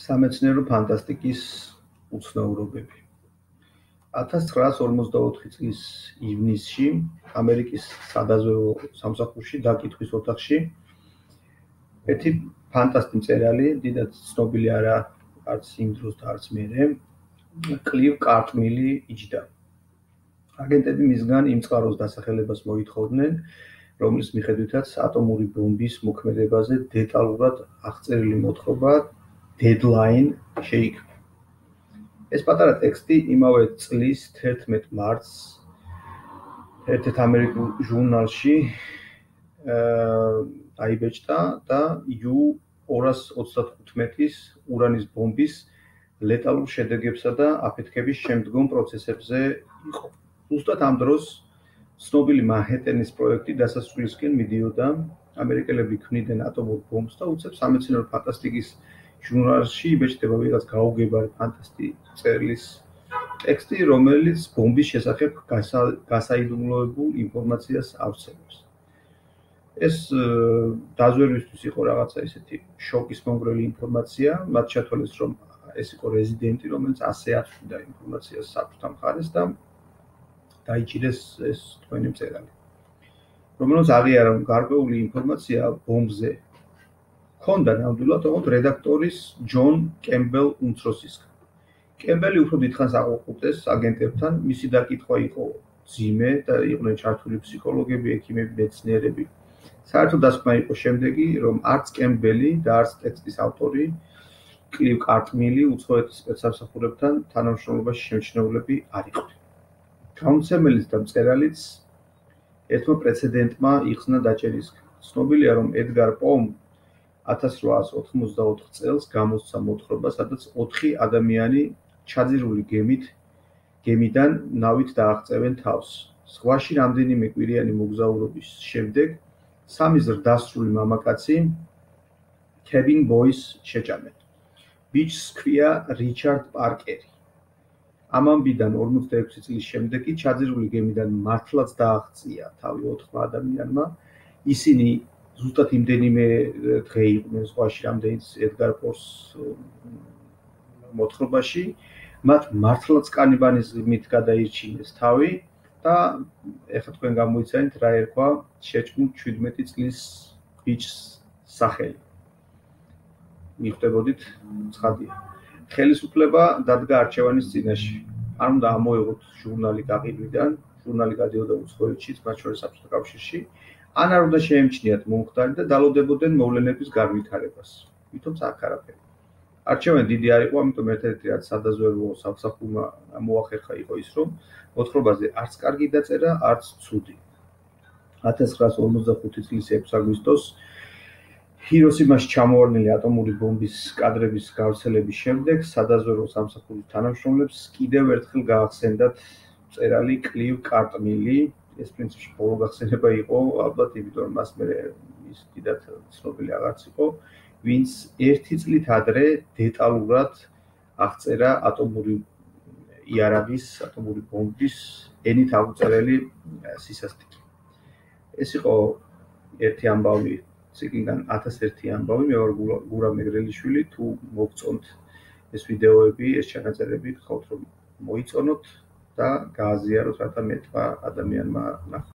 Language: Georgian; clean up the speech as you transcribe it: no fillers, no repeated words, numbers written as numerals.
სამეცნიერო ფანტასტიკის უცნაურობები. 1944 წლის ივნისში ამერიკის სადაზვერვო სამსახურში დაკითხვის ოთახში ერთი ფანტასტი მწერალი, დიდად ცნობილი არა არც იმ დროს და არც მერე, კლივ კარტმილი იჯდა. აგენტები მისგან იმ წყაროს დასახელებას მოითხოვდნენ, რომლის მიხედვითაც ატომური ბომბის მოქმედებაზე დეტალურად აღწერილი მოთხრობა დედლაინ შეიქმნა. ეს პატარა ტექსტი იმავე წლის 11 მარტს ერთ-ერთ ამერიკულ ჟურნალში დაიბეჭდა და U-235-ის ურანის ბომბის ლეტალურ შედეგებსა და აფეთქების შემდგომ პროცესებზე იყო. ზუსტად ამ დროს ცნობილი მანჰეტენის პროექტი დასასრულისკენ მიდიოდა, ამერიკელები ქმნიდნენ ატომურ ბომბს და უცებ სამეცნიერო ფანტასტიკის ჟურნალში იბეჭდება ვიღაც გაუგებარი ფანტასტი წერილის ტექსტი, რომელიც ბომბის შესახებ გასაიდუმლოებულ ინფორმაციას ავსებებს. ეს დაზვერვისთვის იყო რაღაცა ისეთი შოკის მომგვრელი ინფორმაცია, მათ ჩათვალეს, რომ ეს იყო რეზიდენტი, რომელიც ასე აწვდიდა ინფორმაციას საბჭოთა მხარეს და დაიჭირეს ეს თქვენი მწერალი. რომელიც აღიარა გარკვეული ინფორმაცია ბომბზე ჰქონდა ნამდვილად ოღონდ რედაქტორის ჯონ კემბელ უმცროსისგან. კემბელი უფრო დიდხანს აყვაყურდეს აგენტებთან, მისი დაკითხვა იყო ძიმე და იყვნენ ჩართული ფსიქოლოგები, ექიმები, მეცნიერები. საერთო დასკვნა იყო შემდეგი, რომ არც კემბელი და არც ტექსტის ავტორი კლივ კარტმილი უცხოეთის სპეცსამსახურებთან თანამშრომლობაში შემჩნეულები არ იყვნენ. გამომცემელიც და მწერალიც ერთმა პრეცედენტმა იხსნა დაჭერისგან. ცნობილია, რომ ედგარ პომ 1884 წელს გამოსცა მოთხრობა, სადაც 4 ადამიანი ჩაძირული გემიდან ნავით დააღწევენ თავს. ზღვაში რამდენიმე კვირიანი მოგზაურობის შემდეგ სამი ზრდასრული მამაკაცი კებინ ბოის შეჭამენ. ბიჭს ჰქვია რიჩარდ პარკერი. ამ ამბიდან 46 წლის შემდეგ კი ჩაძირული გემიდან მართლაც დააღწია თავი 4 ადამიანმა. ისინი ზუსტად იმდენიმე დღე იყვნენ ზღვაში, რამდენიც ედგარ პოს მოთხრობაში. მათ მართლაც კანიბალიზმით გადაირჩინეს თავი და ეხლა თქვენ გამოიცანით რა ერქვა შეჭმულ 17 წლის ბიჭს სახელი. მიხვდებოდით, ცხადია. ხელისუფლება დადგა არჩევანის წინაშე. არ უნდა ამოეღოთ ჟურნალი გაყიდვიდან, ჟურნალი გადიოდა უცხოეთშიც, მათ შორის საბჭოთა კავშირში, ან არ უნდა შეემჩნიათ მომხდარი და დალოდებოდნენ მოვლენების განვითარებას. ვითომ აქ არაფერი. არჩევანი დიდი არ იყო, ამიტომ ერთ-ერთი რაც სადაზვერვო სამსახურმა მოახერხა იყო ის, რომ მოთხრობაზე არც კარგი დაწერა, არც ცუდი. 1945 წლის 6 აგვისტოს ჰიროსიმაში ჩამოვარდნილი ატომური ბომბის კადრების გავრცელების შემდეგ სადაზვერვო სამსახურის თანამშრომლებს კიდევ ერთხელ გაახსენდათ მწერალი კლივ კარტმილი. ეს პრინციპში ბოლო გახსენება იყო, ალბათ იმიტომ რომ მას მერე ის დიდად ცნობილი აღარც იყო, ვინც 1 წლით ადრე დეტალურად აღწერა ატომური იარაღის, ატომური ბომბის ენით აღწერილი სისასტიკი. ეს იყო ერთი ამბავი ციკლიდან 1001 ამბავი, მე ვარ გურა მეგრელიშვილი, თუ მოგწონთ ეს ვიდეოები, ეს ჩანაწერები, გთხოვთ რომ მოიწონოთ და გააზიაროთ, რათა მეტმა ადამიანმა ნახოს.